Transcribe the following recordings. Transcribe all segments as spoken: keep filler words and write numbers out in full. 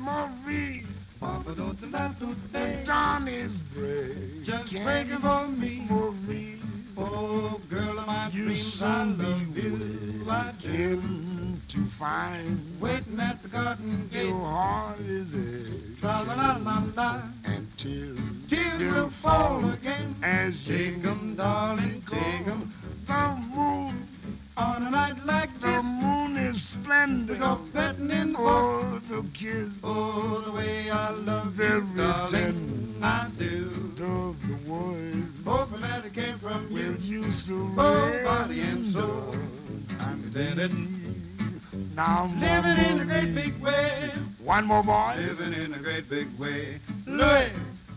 Marie, The the dawn is gray. just Can't breaking for me. Marie, Oh, girl of my you dreams, I soon love be you. I do. waiting to find Waiting at the garden gate. your heart is aching. Tra la la la la. And tears, Tears will fall again. as Take you 'em, darling, take 'em. the moon. On a night like The this, moon is we splendid. go betting in the park. Oh, the kiss. Oh, the way I love you, Very darling, tender. I do. Of the world, Hoping that it came from will you. you surrender? Oh, body and soul, I'm indebted. Now, Living in a Marie. great big way. One more, boy. Living in a great big way. Louis.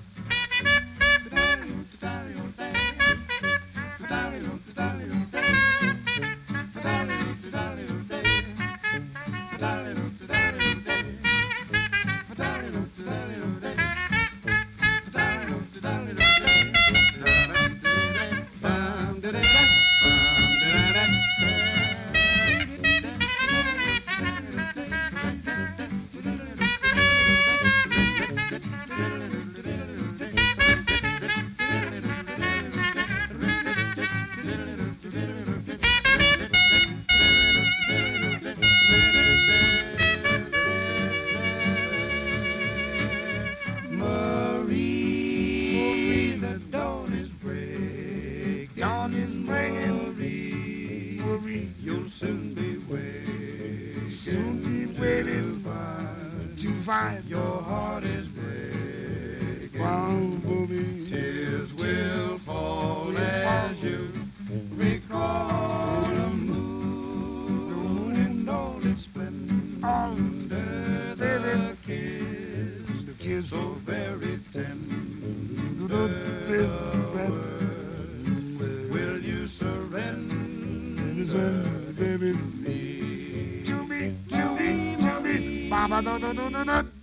Marie, the dawn is breaking. Dawn is breaking. Marie, Marie, you'll soon be waiting. soon be waiting find to find your heart is breaking. Wow, Marie. Tears will fall as you recall the moon, the moon in all its splendor, the kiss, The kiss. so very tender. The kiss. Will you surrender, Baby. me? To me, to me, to me. Ba ba do do do do do.